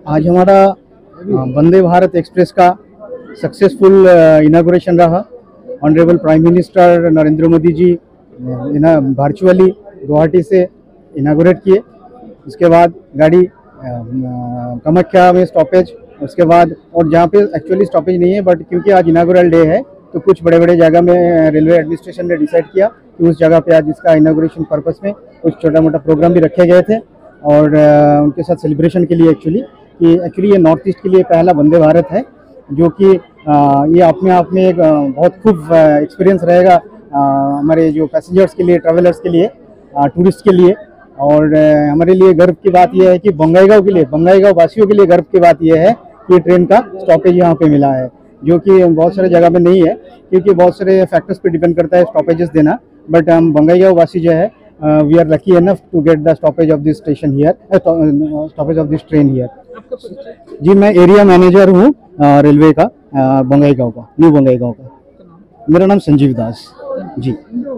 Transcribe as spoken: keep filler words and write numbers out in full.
आज हमारा वंदे भारत एक्सप्रेस का सक्सेसफुल इनागुरेशन रहा। Honourable prime minister Narendra Modi ji virtually Guwahati से इनागुरेट किए। उसके बाद गाड़ी कामाख्या में स्टॉपेज, उसके बाद और जहाँ पे एक्चुअली स्टॉपेज नहीं है, बट क्योंकि आज इनागुरल डे है तो कुछ बड़े बड़े जगह में रेलवे एडमिनिस्ट्रेशन ने डिसाइड किया कि उस जगह पे आज इसका इनागुरेशन पर्पस में कुछ छोटा मोटा प्रोग्राम भी रखे गए थे और उनके साथ सेलिब्रेशन के लिए एक्चुअली कि एक्चुअली ये नॉर्थ ईस्ट के लिए पहला वंदे भारत है, जो कि ये अपने आप में एक बहुत खूब एक्सपीरियंस रहेगा हमारे जो पैसेंजर्स के लिए, ट्रैवलर्स के लिए, टूरिस्ट के लिए। और हमारे लिए गर्व की बात यह है कि बंगाईगांव के लिए, बंगाईगांव वासियों के लिए गर्व की बात यह है कि ट्रेन का स्टॉपेज यहाँ पे मिला है, जो कि बहुत सारे जगह में नहीं है, क्योंकि बहुत सारे फैक्टर्स पे डिपेंड करता है स्टॉपेजेस देना। बट हम बंगाईगांव वासी जो है, we are lucky enough to get the stoppage of this station here, stoppage of this train here. जी, मैं एरिया मैनेजर हूँ रेलवे का, बंगाईगांव का, न्यू बंगाईगांव का। मेरा नाम संजीव दास जी।